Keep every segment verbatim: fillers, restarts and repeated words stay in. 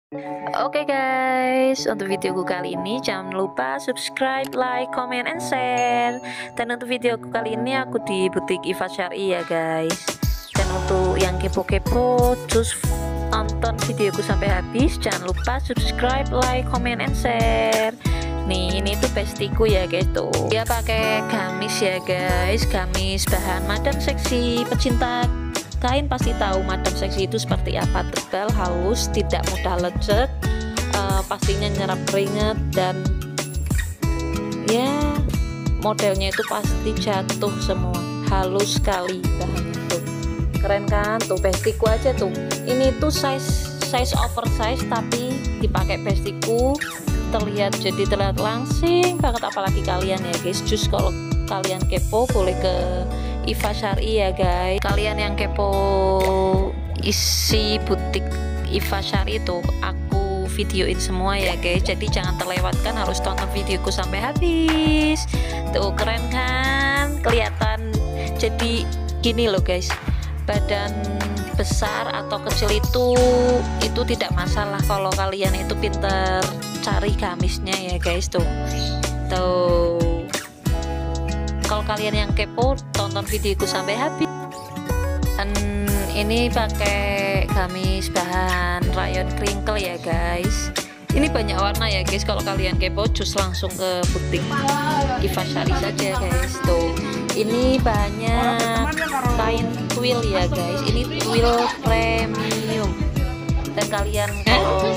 Oke guys, untuk videoku kali ini jangan lupa subscribe, like, comment, and share. Dan untuk videoku kali ini aku di butik Iva Syari ya guys. Dan untuk yang kepo-kepo, terus tonton videoku sampai habis. Jangan lupa subscribe, like, comment, and share. Nih, ini tuh bestiku ya guys tuh. Dia pakai gamis ya guys, gamis bahan madam seksi. Pecinta kain pasti tahu madam seksi itu seperti apa, tebal, halus, tidak mudah lecek, uh, pastinya nyerap keringat, dan ya modelnya itu pasti jatuh semua, halus sekali bahannya tuh, keren kan tuh. Bestiku aja tuh, ini tuh size size oversize tapi dipakai bestiku terlihat, jadi terlihat langsing banget. Apalagi kalian ya guys, just kalau kalian kepo boleh ke Iva Syari ya guys. Kalian yang kepo isi butik Iva Syari itu aku videoin semua ya guys, jadi jangan terlewatkan, harus tonton videoku sampai habis. Tuh keren kan, kelihatan. Jadi gini loh guys, badan besar atau kecil itu itu tidak masalah kalau kalian itu pinter cari gamisnya ya guys. Tuh tuh kalau kalian yang kepo tonton videoku sampai habis. Dan ini pakai gamis bahan rayon crinkle ya guys. Ini banyak warna ya guys, kalau kalian kepo just langsung ke butik Iva Syari saja guys. Tuh ini banyak kain twill ya guys, ini twill premium. Dan kalian kalau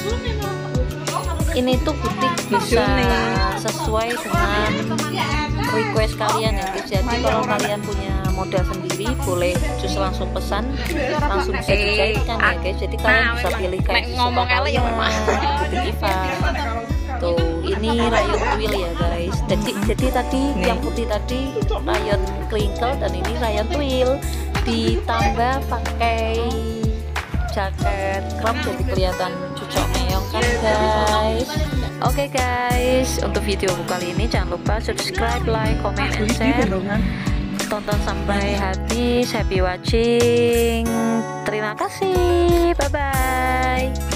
ini tuh butik bisa sesuai dengan request kalian ya guys. Jadi kalau kalian punya model sendiri boleh just langsung pesan, langsung bisa dijahitkan ya guys. Jadi kalian bisa pilih kain sesuka kalian butik Iva. Tuh ini rayon twill ya guys. Jadi jadi tadi yang putih tadi rayon crinkle dan ini rayon twill, ditambah pakai jaket crop jadi kelihatan cucok meong kan guys. Oke okay guys, untuk video kali ini jangan lupa subscribe, like, comment, and share. Tonton sampai habis. Happy watching. Terima kasih. Bye bye.